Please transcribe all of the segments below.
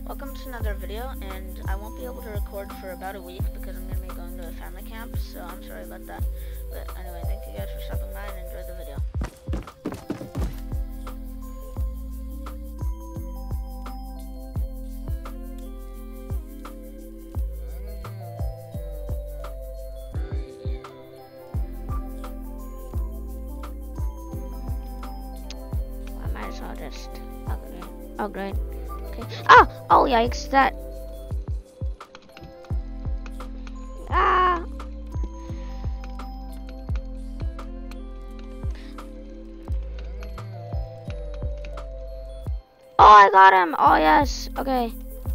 Welcome to another video, and I won't be able to record for about a week because I'm going to be going to a family camp, so I'm sorry about that. But anyway, thank you guys for stopping by and enjoy the video. I might as well just upgrade. Okay. Oh yikes, that. Oh, I got him. Oh yes. Okay.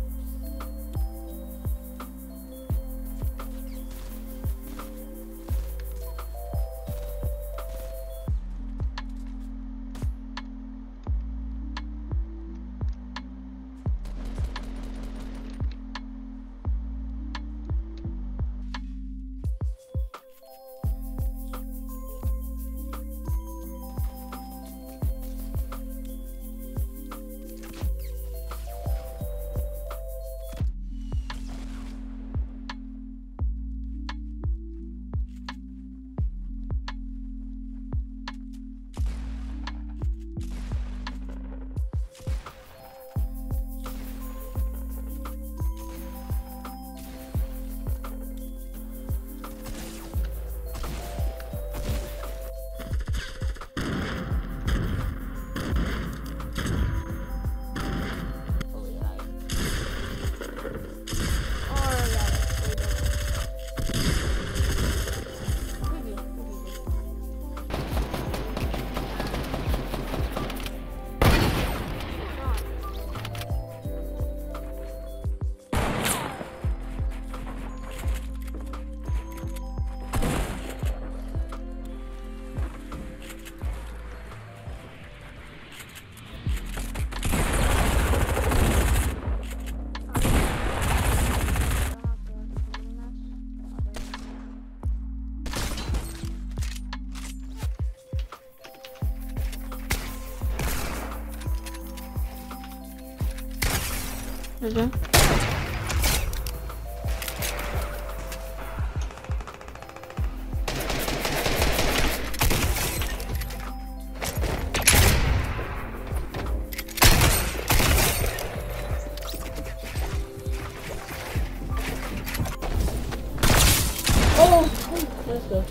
Let's go.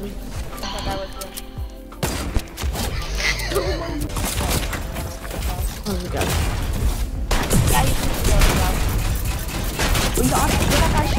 Oh my god. Yeah, you can go. We got